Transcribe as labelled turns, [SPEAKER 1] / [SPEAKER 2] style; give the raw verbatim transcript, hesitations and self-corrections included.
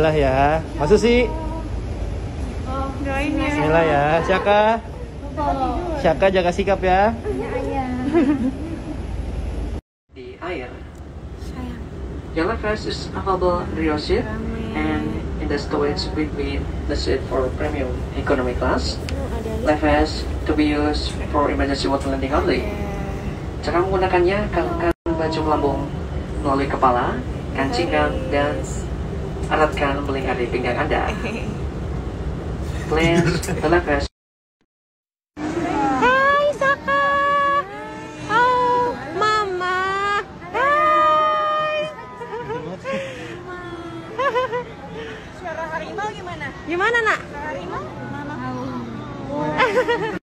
[SPEAKER 1] Bismillah ya. Mas Susi.
[SPEAKER 2] Oh, doain ya.
[SPEAKER 1] Bismillah ya. Syaka. Syaka jaga sikap ya.
[SPEAKER 3] Di air. Jellyfish is available in the ocean and in the storage between the seat for premium economy class. Jellyfish to be used for emergency water landing only. Cara menggunakannya, kalungkan baju lambung melalui kepala, kancingkan, dan eratkan melingkari pinggang Anda. Cleanse jellyfish.
[SPEAKER 2] Hai Saka. Oh, Mama. Hai. Suara harimau gimana? Gimana, Nak? Suara harimau? Mama.